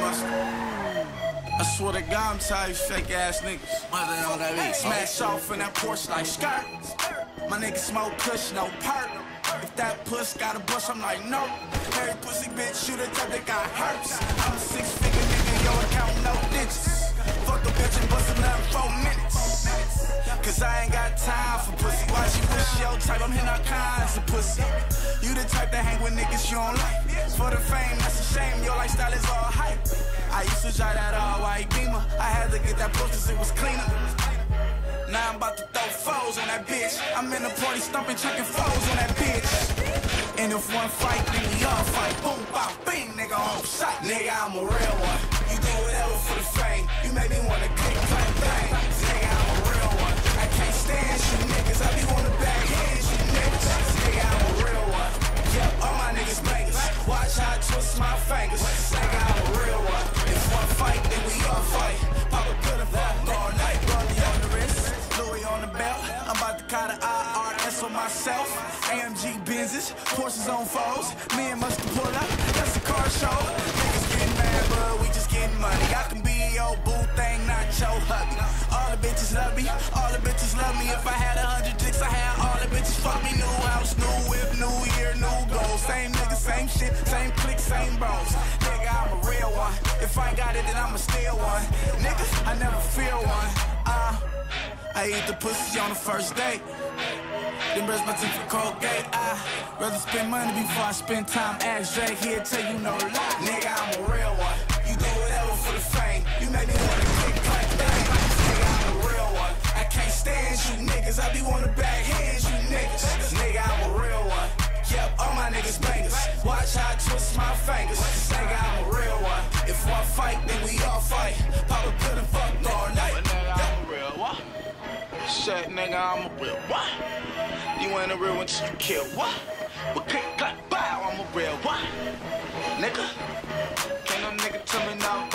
buster. I swear to God, I'm tired of fake ass niggas. Smash off in that Porsche like skirt. My niggas smoke kush, no perk. If that puss got a bust, I'm like, no. Every pussy bitch shoot a type that got hurts. I'm a 6-figure nigga, yo, account no digits. Fuck a bitch and bust another 4 minutes. Cause I ain't got time for pussy. Why she push your type? I'm hitting all kinds of pussy. You the type that hang with niggas you don't like. For the fame, that's a shame. Your lifestyle is all hype. I used to drive that all-white Beamer. I had to get that push cause it was cleaner. Now I'm about to throw foes on that bitch. I'm in the party stumping, chucking foes on that bitch. And if one fight, then we all fight. Boom, bop, bing, nigga, on sight. Nigga, I'm a real one. You do whatever for the fame. You make me wanna click, clap, bang. Nigga, I'm a real one. I can't stand you niggas. I be wanna bag hands, you niggas. Nigga, I'm a real one. Yep, all my niggas bangers. Watch how I twist my fingers. Nigga, I'm a real one. If one fight, then we all fight. Pop a pill and fuck all night. Rollie on the wrist, Louis on the belt. I'm about to call the IRS on myself. AMG Benzes, Porsches on foes. Me and Mustard pull up, that's a car show. Niggas getting mad, but we just getting money. I can be your boo thing, not your hubby. All the bitches love me, all the bitches love me. If I had 100 dicks, I had all the bitches fuck me. New house, new whip, new year, new goals. Same nigga, same shit, same clique, same bros. Nigga, I'm a real one. If I ain't got it, then I'ma steal one. Nigga, I never fear one. I eat the pussy on the first date. Then brush my teeth for Colgate. I'd rather spend money before I spend time. Ask Drake, he'll tell you no lie. Nigga, I'm a real one. You do whatever for the fame. You make me wanna click, clap, bang. Nigga, I'm a real one. I can't stand you niggas. I be wanna bag hands, you niggas. Nigga, I'm a real one. Yep, all my niggas bangers. Watch how I twist my fingers. Nigga, I'm a real one. If one fight, then we all fight. Pop a pill and fuck all night. Nigga, I'm a real one. Shit, nigga, I'm a real one. You ain't a real one till you kill what? But click, clap, bow, I'm a real one. Nigga, can't no nigga tell me no.